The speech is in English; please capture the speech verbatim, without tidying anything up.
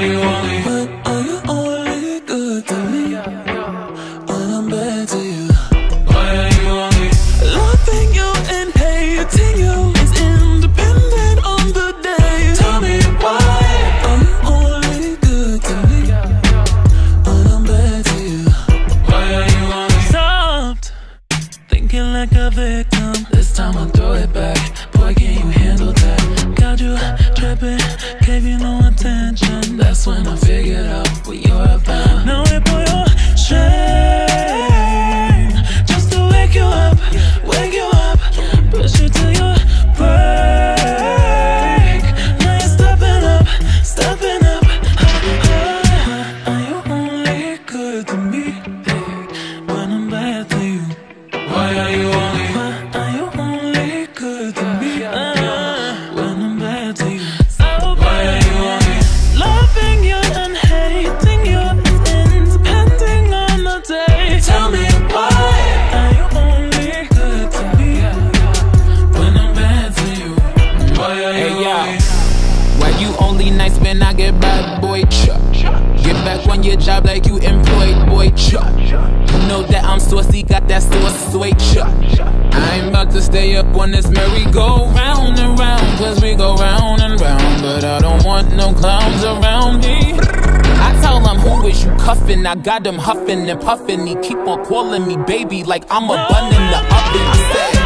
you only? When are you only good to me? When I'm bad to you. Why are you only? Loving you and hating you is independent on the day. Tell me why. Are you only good to me? When I'm bad to you. Why are you only? Stopped thinking like a victim. This time I'll throw it back. Boy, can you handle that? Got you tripping, gave you no attention. That's when I figured out what you're about. Now we pull your shame just to wake you up, wake you up, push you to your break. Now you're stepping up, stepping up. Are you only good to me when I'm bad to you? Why are you only? Why are you only good to me uh, when I'm bad to you? So Why are you only? loving you and hating you is depending on the day. Tell me why. Are you only good to me when I'm bad to you? Why are you Hey, yo. only? Why you only nice when I get bad, boy? Chuck. Get back on your job like you employed, boy. Chuck. You know that I'm saucy, got that sauce, sweet chuck. I ain't about to stay up on this merry-go round and round, cause we go round and round. But I don't want no clowns around me. I tell him, who is you cuffin'? I got him huffin' and puffin'. He keep on calling me baby like I'm a bun in the oven. I said,